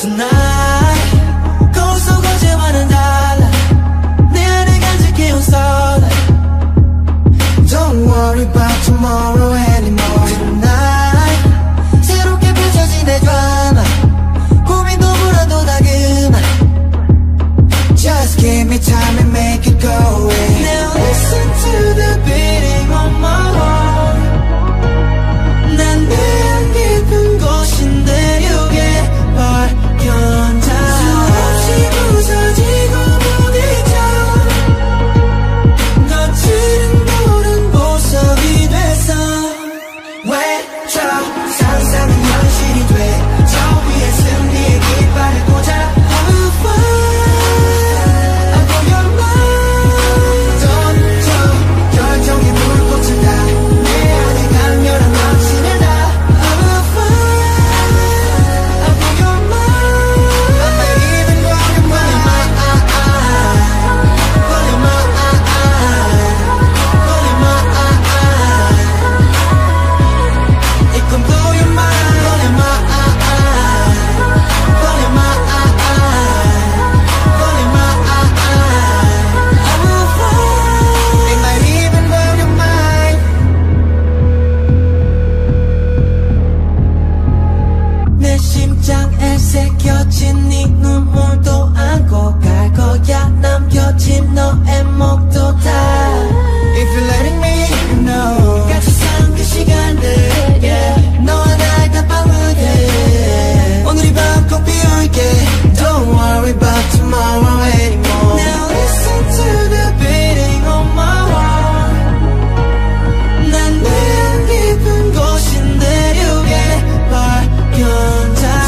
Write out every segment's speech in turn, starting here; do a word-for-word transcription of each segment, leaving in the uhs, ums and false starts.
tonight. 거울 속 어제와는 달라. 내 안에 간직해온 starlight. Don't worry about tomorrow anymore. Tonight 새롭게 펼쳐진 내 드라마. 고민도 불안도 다 그만. Just give me time and make it go away. Now listen to the beating of my heart. 난 내 깊은 곳인 대륙에 발견자. 수없이 부서지고 부딪혀 거칠은 돌은 보석이 돼서 외쳐. 상상은 현실이 돼. 저 위에 승리의 깃발을 꽂아. 새겨진 네 눈물도 안고 갈 거야. 남겨진 너의 목도 다. If you're letting me know 같이 산 그 시간들, yeah. 너와 나의 단방을, yeah. 오늘이 밤 꼭 비울게. Don't worry about tomorrow anymore. Now listen to the beating of my heart. 난 내 깊은 곳인 대륙에 발견자.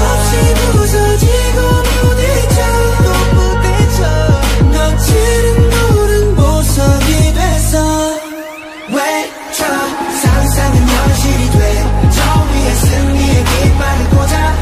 부서지고 부딪혀 또 부딪혀 거칠은 돌은 보석이 돼서 외쳐. 상상은 현실이 돼. 저 위에 승리의 깃발을 꽂아.